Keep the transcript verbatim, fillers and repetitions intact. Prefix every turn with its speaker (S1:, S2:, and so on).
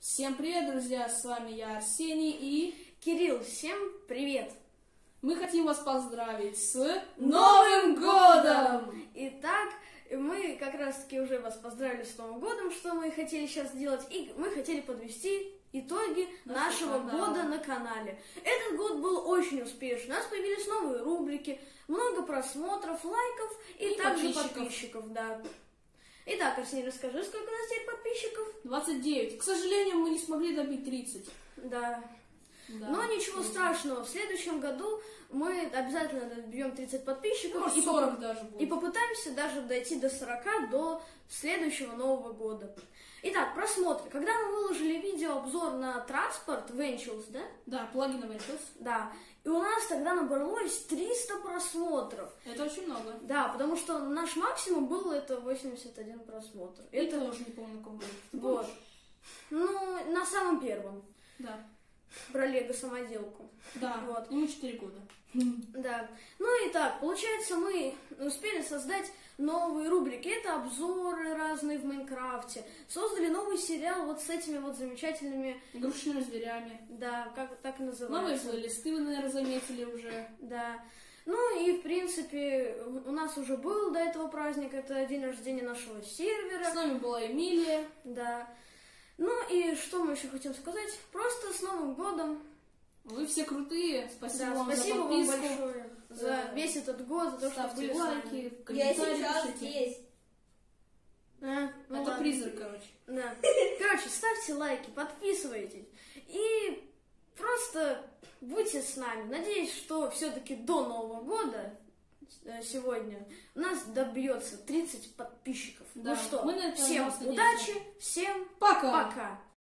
S1: Всем привет, друзья! С вами я, Арсений и
S2: Кирилл. Всем привет!
S1: Мы хотим вас поздравить с Новым годом!
S2: Итак, мы как раз-таки уже вас поздравили с Новым годом, что мы хотели сейчас сделать, и мы хотели подвести итоги нашего
S1: канала.
S2: года на канале. Этот год был очень успешный. У нас появились новые рубрики, много просмотров, лайков и,
S1: И
S2: также
S1: подписчиков.
S2: подписчиков. Да. Итак, Арсений, расскажи, сколько у нас теперь подписчиков?
S1: двадцать девять. К сожалению, мы не смогли добить тридцать.
S2: Да.
S1: Да.
S2: Но ничего страшного, в следующем году мы обязательно добьем тридцать подписчиков.
S1: Может,
S2: и,
S1: сорок
S2: поп-
S1: даже будет.
S2: и попытаемся даже дойти до сорока до следующего Нового года. Итак, просмотры. Когда мы выложили видео-обзор на транспорт Ventures, да?
S1: Да, плагин Ventures.
S2: Да. И у нас тогда набралось триста просмотров.
S1: Это очень много.
S2: Да, потому что наш максимум был это восемьдесят один просмотр.
S1: Это
S2: Это
S1: тоже не помню, на каком году. Ты
S2: вот.
S1: помнишь?
S2: Ну, на самом первом.
S1: Да.
S2: Про Лего-самоделку.
S1: Да,
S2: Вот.
S1: ему четыре года.
S2: Да. Ну и так, получается, мы успели создать новые рубрики. Это обзоры разные в Майнкрафте. Создали новый сериал вот с этими вот замечательными,
S1: Игрушечными зверями.
S2: да, как так и
S1: Новые
S2: называется.
S1: плейлисты вы, наверное, заметили уже.
S2: Да. Ну и, в принципе, у нас уже был до этого праздник. Это день рождения нашего сервера.
S1: С нами была Эмилия.
S2: Да. Ну и что мы еще хотим сказать? Просто с Новым годом.
S1: Вы все крутые. Спасибо
S2: Да,
S1: вам
S2: спасибо
S1: за
S2: вам
S1: подписку.
S2: большое за
S1: Да.
S2: весь этот год, за то, что
S1: Ставьте
S2: были с
S1: лайки,
S2: нами.
S3: Я
S1: комментарии
S3: сейчас
S1: пишите.
S3: здесь.
S2: А, ну
S1: Это
S2: ладно.
S1: призрак, короче.
S2: Да. Короче, ставьте лайки, подписывайтесь. И просто будьте с нами. Надеюсь, что все-таки до Нового года э, сегодня у нас добьется тридцать подписчиков.
S1: Да,
S2: Ну что,
S1: мы на это
S2: всем
S1: вас надеемся.
S2: удачи, всем
S1: Пока!
S2: пока.